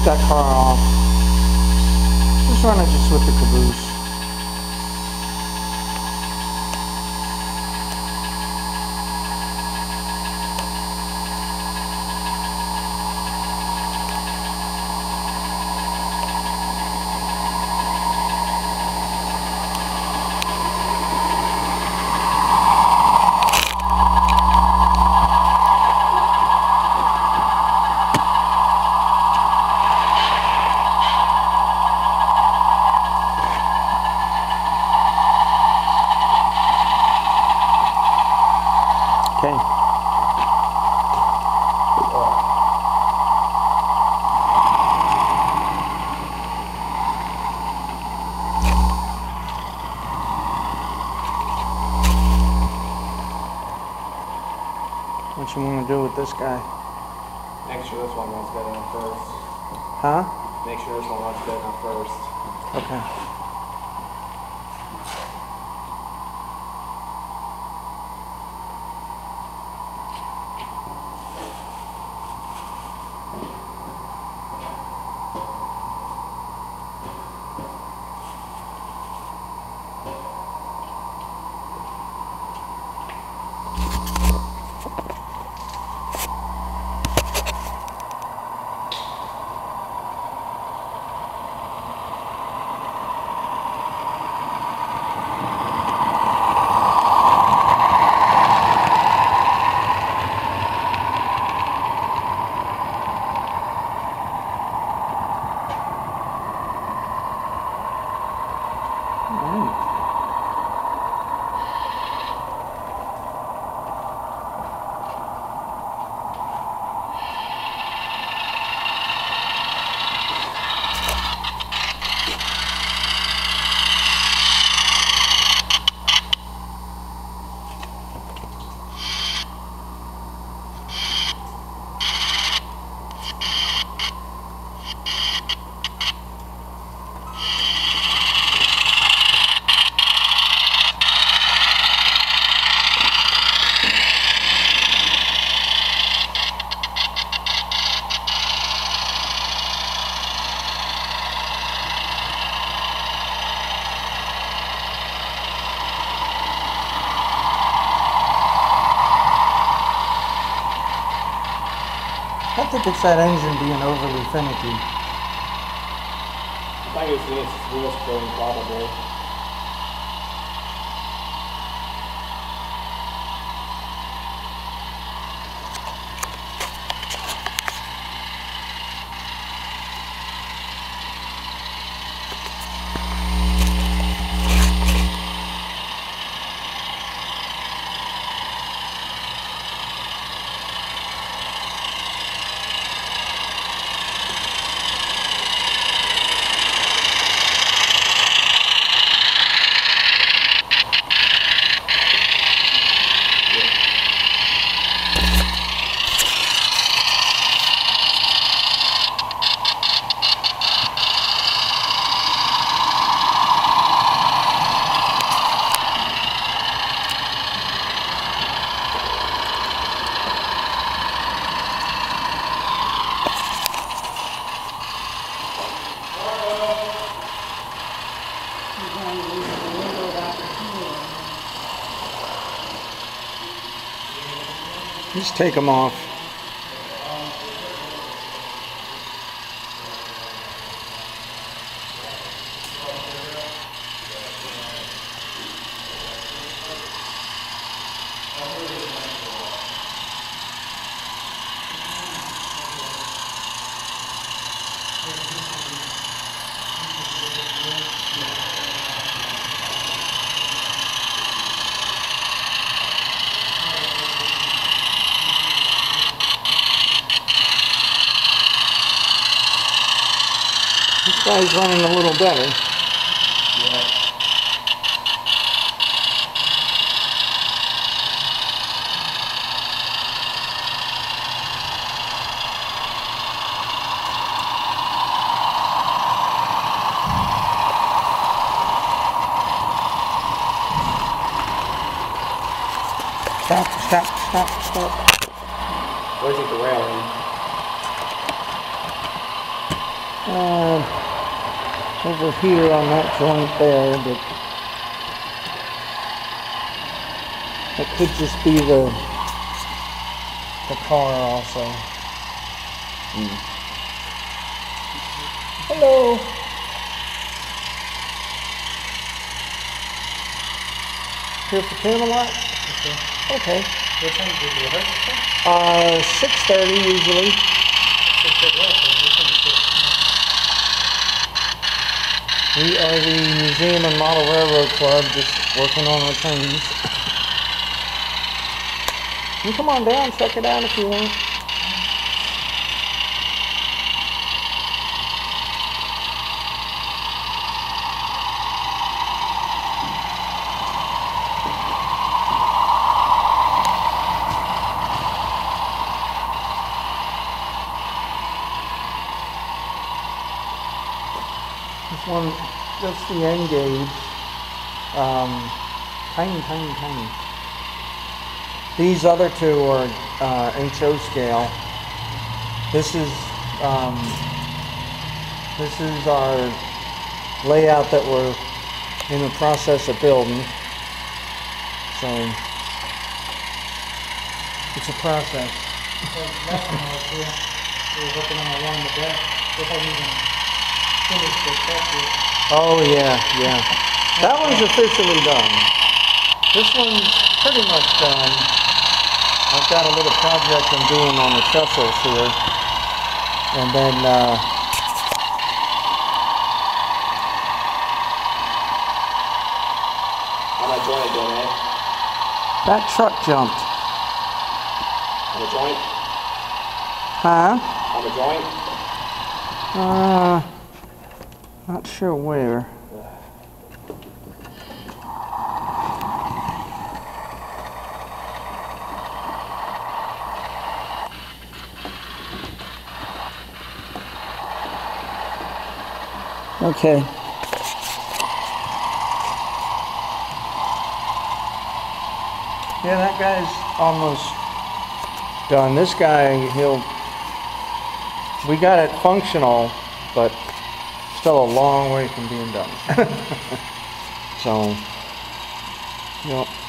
that car off. Just run it just with the caboose. Okay. What you want to do with this guy? Make sure this one runs good enough first. Huh? Make sure this one runs good enough first. Okay. I think it's that engine being overly finicky. I think it's this wheel spring probably. Just take them off. This guy's running a little better. Yeah. Stop. Where's the railing? over here on that joint there, but it could just be the car also. Hello. Here for Camelot? Okay. What time do you rehearse? 6:30 usually. We are the Museum and Model Railroad Club, just working on our trains. You come on down, check it out if you want. This one, that's the end gauge. Tiny. These other two are HO scale. This is our layout that we're in the process of building. So it's a process. Last time I was here, we were working on the one in the back. They hadn't even finished the factory. Oh yeah. That one's officially done. This one's pretty much done. I've got a little project I'm doing on the trestles here. And then On that joint again, eh? that truck jumped. On the joint? Huh? On the joint? Not sure where. Okay. Yeah, that guy's almost done. This guy, we got it functional, but still a long way from being done. So, you know,